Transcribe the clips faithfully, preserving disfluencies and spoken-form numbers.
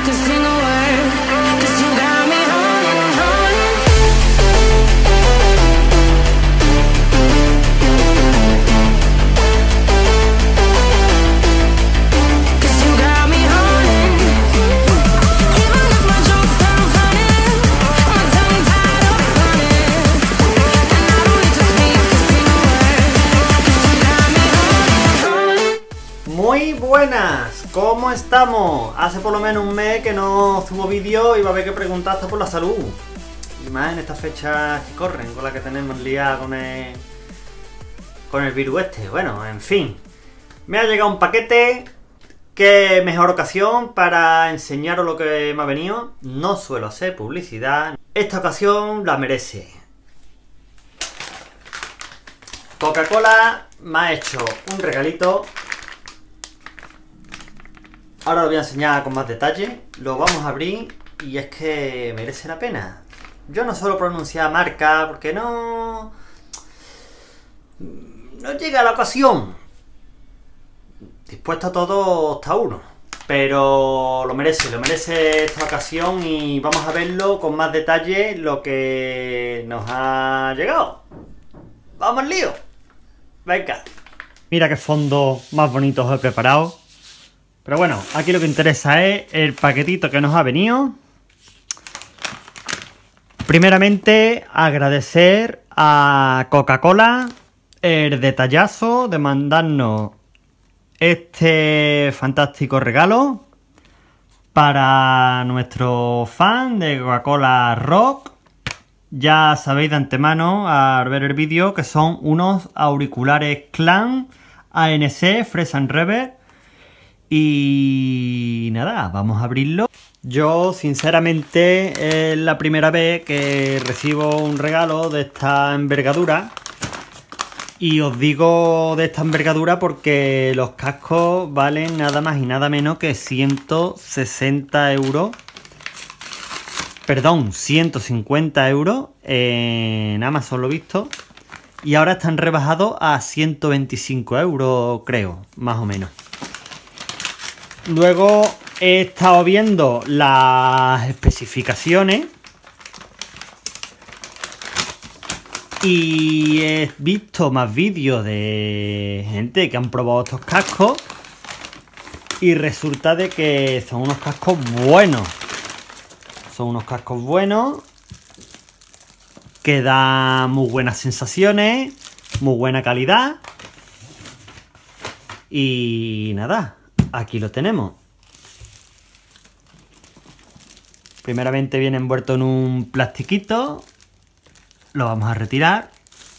a single word, 'cause you got me holding, holding. Muy buenas, ¿cómo estamos? Hace por lo menos un mes que no subo vídeo y va a haber que preguntar hasta por la salud. Y más en estas fechas que corren, con las que tenemos liada con el, con el virus este. Bueno, en fin. Me ha llegado un paquete. Qué mejor ocasión para enseñaros lo que me ha venido. No suelo hacer publicidad. Esta ocasión la merece. Coca-Cola me ha hecho un regalito. Ahora lo voy a enseñar con más detalle. Lo vamos a abrir y es que merece la pena. Yo no suelo pronunciar marca porque no... No llega la ocasión. Dispuesto a todo hasta uno. Pero lo merece, lo merece esta ocasión y vamos a verlo con más detalle lo que nos ha llegado. ¡Vamos al lío! Venga. Mira qué fondo más bonito os he preparado. Pero bueno, aquí lo que interesa es el paquetito que nos ha venido. Primeramente, agradecer a Coca-Cola el detallazo de mandarnos este fantástico regalo para nuestro fan de Coca-Cola Rock. Ya sabéis de antemano al ver el vídeo que son unos auriculares Clan A N C Fresh and Reverb. Y nada, vamos a abrirlo. Yo sinceramente es la primera vez que recibo un regalo de esta envergadura. Y os digo de esta envergadura porque los cascos valen nada más y nada menos que ciento sesenta euros. Perdón, ciento cincuenta euros en Amazon, lo he visto. Y ahora están rebajados a ciento veinticinco euros, creo, más o menos. Luego he estado viendo las especificaciones y he visto más vídeos de gente que han probado estos cascos y resulta de que son unos cascos buenos. Son unos cascos buenos que dan muy buenas sensaciones, muy buena calidad y nada. Aquí lo tenemos. Primeramente viene envuelto en un plastiquito. Lo vamos a retirar.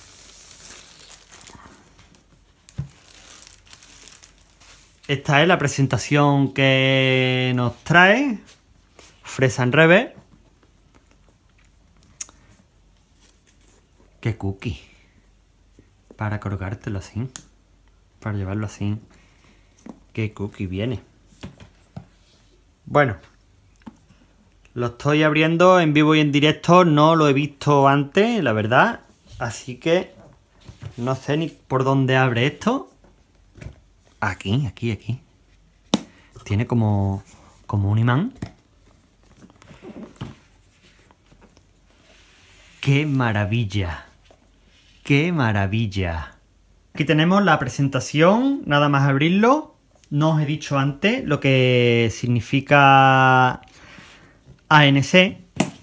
Esta es la presentación que nos trae Fresh and Reverb. Qué cookie. Para colgártelo así. Para llevarlo así. Qué cookie viene. Bueno, lo estoy abriendo en vivo y en directo. No lo he visto antes, la verdad. Así que no sé ni por dónde abre esto. Aquí, aquí, aquí. Tiene como, como un imán. ¡Qué maravilla! ¡Qué maravilla! Aquí tenemos la presentación. Nada más abrirlo. No os he dicho antes lo que significa A N C.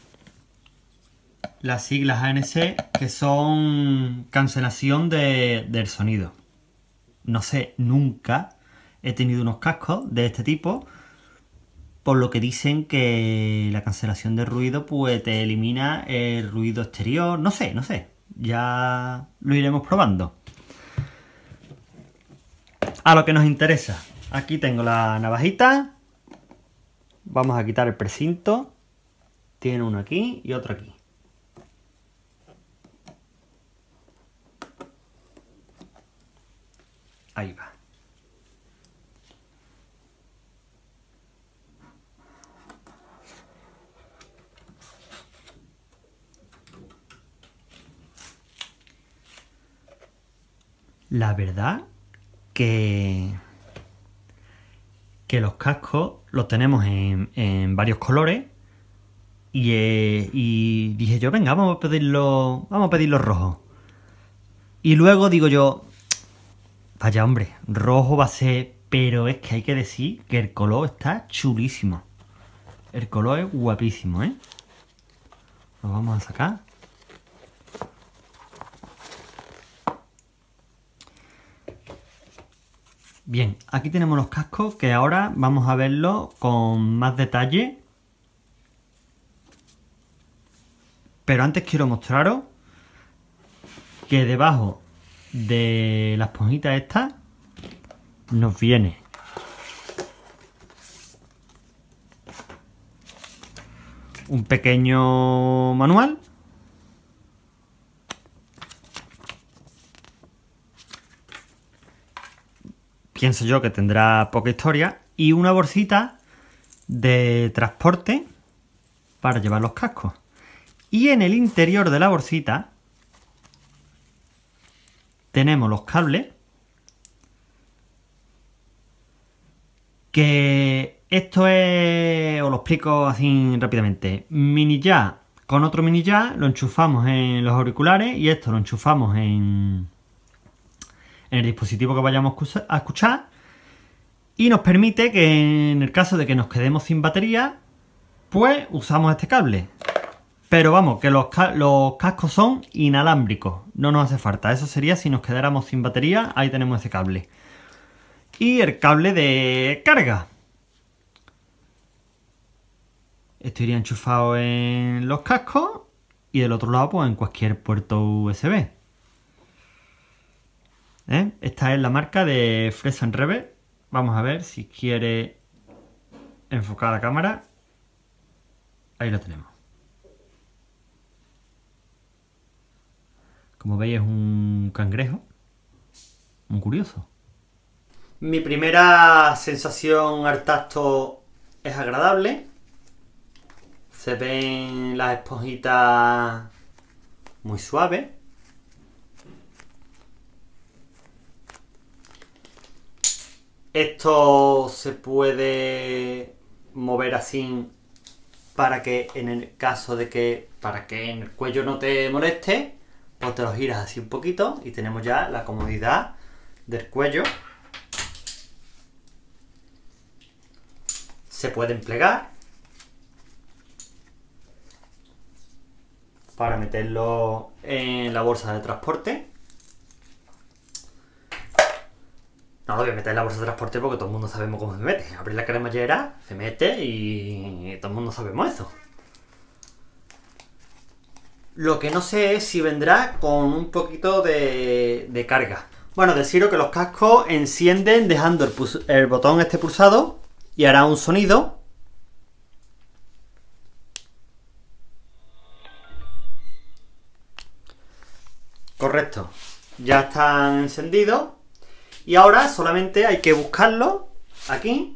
Las siglas A N C, que son cancelación de, del sonido. No sé, nunca he tenido unos cascos de este tipo, por lo que dicen que la cancelación de ruido pues te elimina el ruido exterior. No sé, no sé. Ya lo iremos probando. A lo que nos interesa. Aquí tengo la navajita. Vamos a quitar el precinto. Tiene uno aquí y otro aquí. Ahí va. La verdad que, que los cascos los tenemos en, en varios colores. Y, eh, y dije yo, venga, vamos a pedirlo, vamos a pedirlo rojo. Y luego digo yo, vaya hombre, rojo va a ser, pero es que hay que decir que el color está chulísimo. El color es guapísimo, ¿eh? Lo vamos a sacar. Bien, aquí tenemos los cascos que ahora vamos a verlos con más detalle. Pero antes quiero mostraros que debajo de la esponjita esta nos viene un pequeño manual. Pienso yo que tendrá poca historia. Y una bolsita de transporte para llevar los cascos. Y en el interior de la bolsita tenemos los cables, que esto es, os lo explico así rápidamente, mini jack con otro mini jack, lo enchufamos en los auriculares y esto lo enchufamos en, en el dispositivo que vayamos a escuchar y nos permite que en el caso de que nos quedemos sin batería, pues usamos este cable. Pero vamos, que los, ca los cascos son inalámbricos, no nos hace falta. Eso sería si nos quedáramos sin batería, ahí tenemos ese cable. Y el cable de carga. Esto iría enchufado en los cascos y del otro lado pues en cualquier puerto U S B. ¿Eh? Esta es la marca de Fresh and Reverb. Vamos a ver si quiere enfocar la cámara. Ahí lo tenemos. Como veis es un cangrejo, muy curioso. Mi primera sensación al tacto es agradable. Se ven las esponjitas muy suaves. Esto se puede mover así para que en el caso de que, para que en el cuello no te moleste, pues te lo giras así un poquito y tenemos ya la comodidad del cuello. Se pueden plegar para meterlo en la bolsa de transporte. No lo voy a meter en la bolsa de transporte porque todo el mundo sabemos cómo se mete. Abrir la cremallera, se mete y todo el mundo sabemos eso. Lo que no sé es si vendrá con un poquito de, de carga. Bueno, deciros que los cascos encienden dejando el, el botón este pulsado y hará un sonido. Correcto. Ya están encendidos. Y ahora solamente hay que buscarlo aquí.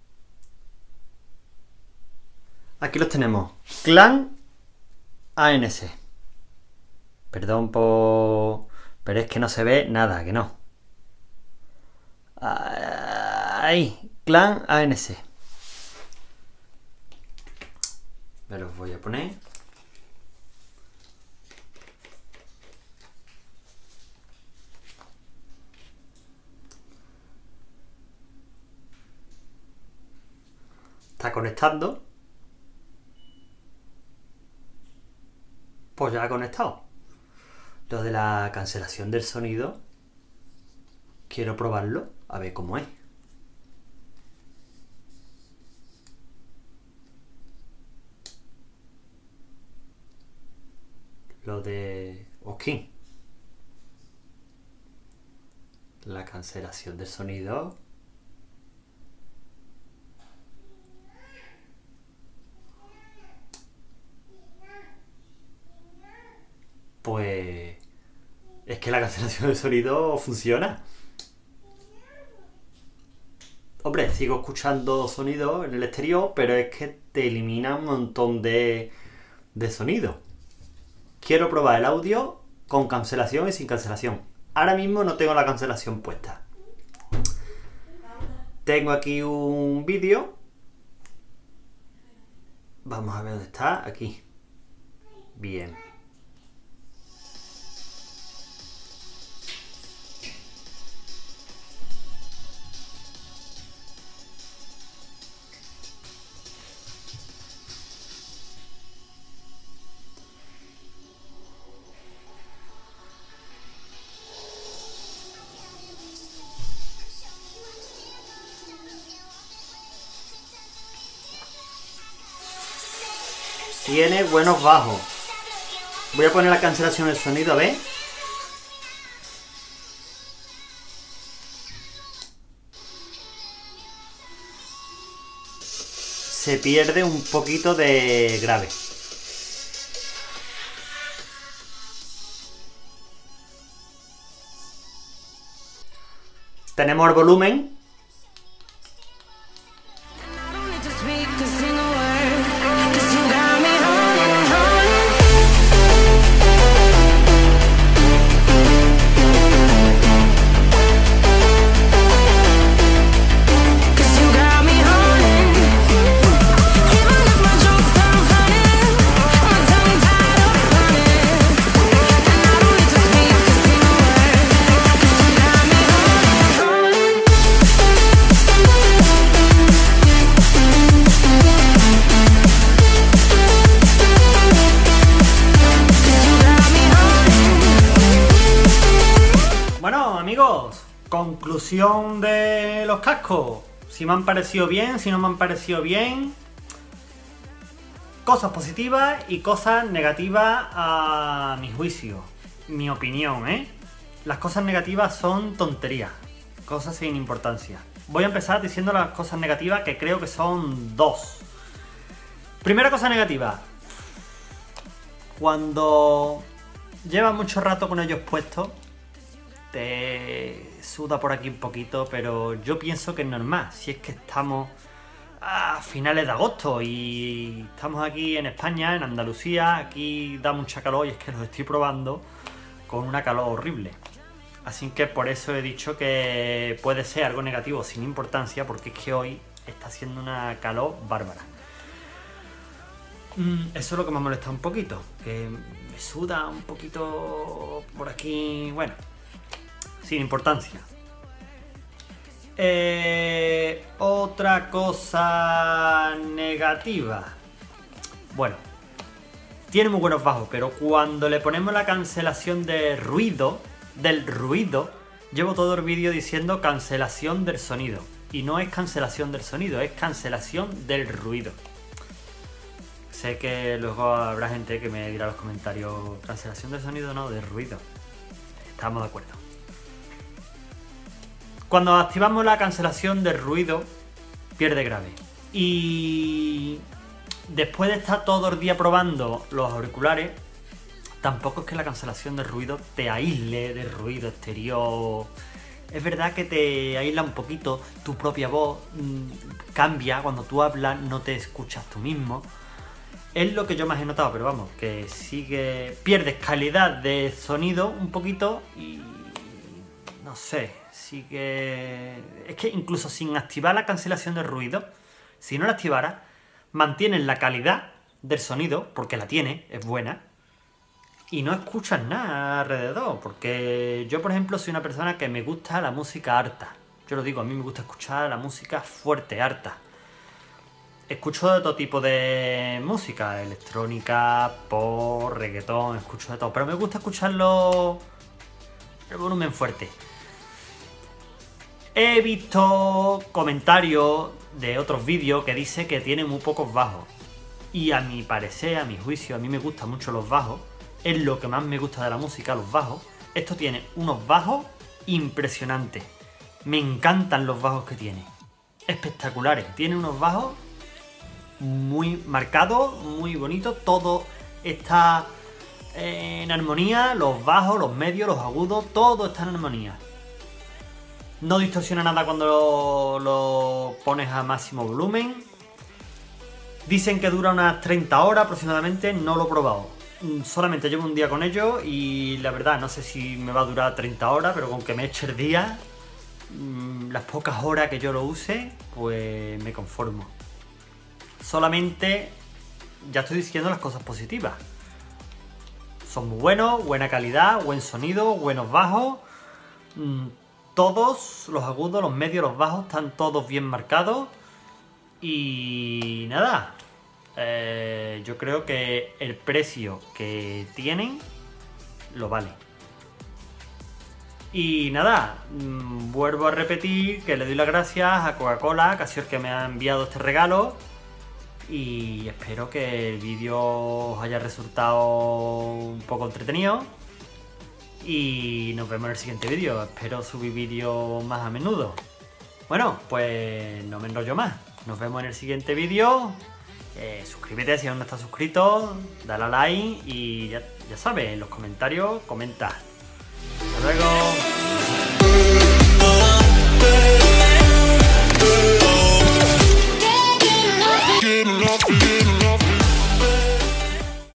Aquí los tenemos. Clan A N S. Perdón por... pero es que no se ve nada, que no. Ahí, Clan A N S. Me los voy a poner. Está conectando. Pues ya ha conectado. Lo de la cancelación del sonido, quiero probarlo, a ver cómo es. Lo de Oskin. La cancelación del sonido. Pues es que la cancelación del sonido funciona. Hombre, sigo escuchando sonido en el exterior, pero es que te elimina un montón de, de sonido. Quiero probar el audio con cancelación y sin cancelación. Ahora mismo no tengo la cancelación puesta. Tengo aquí un vídeo Vamos a ver dónde está. Aquí. Bien. Tiene buenos bajos. Voy a poner la cancelación del sonido, a ver. Se pierde un poquito de grave. Tenemos el volumen. Amigos, conclusión de los cascos. Si me han parecido bien, si no me han parecido bien. Cosas positivas y cosas negativas a mi juicio. Mi opinión, ¿eh? Las cosas negativas son tonterías. Cosas sin importancia. Voy a empezar diciendo las cosas negativas, que creo que son dos. Primera cosa negativa. Cuando llevas mucho rato con ellos puestos, te suda por aquí un poquito, pero yo pienso que es normal. Si es que estamos a finales de agosto y estamos aquí en España, en Andalucía, aquí da mucha calor y es que los estoy probando con una calor horrible. Así que por eso he dicho que puede ser algo negativo sin importancia, porque es que hoy está haciendo una calor bárbara. Eso es lo que me molesta un poquito, que me suda un poquito por aquí, bueno, sin importancia. Eh, otra cosa negativa. Bueno, tiene muy buenos bajos, pero cuando le ponemos la cancelación de ruido, del ruido, llevo todo el vídeo diciendo cancelación del sonido. Y no es cancelación del sonido, es cancelación del ruido. Sé que luego habrá gente que me dirá en los comentarios, cancelación del sonido no, de ruido. Estamos de acuerdo. Cuando activamos la cancelación del ruido, pierde grave. Y después de estar todo el día probando los auriculares, tampoco es que la cancelación del ruido te aísle del ruido exterior. Es verdad que te aísla un poquito, tu propia voz mmm, cambia, cuando tú hablas no te escuchas tú mismo. Es lo que yo más he notado, pero vamos, que sigue... Pierdes calidad de sonido un poquito y... no sé, sigue... Es que incluso sin activar la cancelación de ruido, si no la activara, mantienes la calidad del sonido, porque la tiene, es buena, y no escuchas nada alrededor, porque yo, por ejemplo, soy una persona que me gusta la música harta. Yo lo digo, a mí me gusta escuchar la música fuerte, harta. Escucho de todo tipo de música, electrónica, pop, reggaetón, escucho de todo, pero me gusta escucharlo el volumen fuerte. He visto comentarios de otros vídeos que dice que tiene muy pocos bajos. Y a mi parecer, a mi juicio, a mí me gustan mucho los bajos. Es lo que más me gusta de la música, los bajos. Esto tiene unos bajos impresionantes. Me encantan los bajos que tiene. Espectaculares. Tiene unos bajos muy marcados, muy bonitos. Todo está en armonía. Los bajos, los medios, los agudos, todo está en armonía. No distorsiona nada cuando lo, lo pones a máximo volumen. Dicen que dura unas treinta horas aproximadamente. No lo he probado. Solamente llevo un día con ello y la verdad no sé si me va a durar treinta horas, pero con que me eche el día, las pocas horas que yo lo use, pues me conformo. Solamente ya estoy diciendo las cosas positivas. Son muy buenos, buena calidad, buen sonido, buenos bajos. Mmm, todos los agudos, los medios, los bajos están todos bien marcados. Y nada, eh, yo creo que el precio que tienen lo vale. Y nada, mmm, vuelvo a repetir que le doy las gracias a Coca-Cola, que ha sido el que me ha enviado este regalo. Y espero que el vídeo os haya resultado un poco entretenido. Y nos vemos en el siguiente vídeo. Espero subir vídeos más a menudo. Bueno, pues no me enrollo más. Nos vemos en el siguiente vídeo. Eh, suscríbete si aún no estás suscrito. Dale a like y ya, ya sabes, en los comentarios comenta. Hasta luego. Getting off, getting off.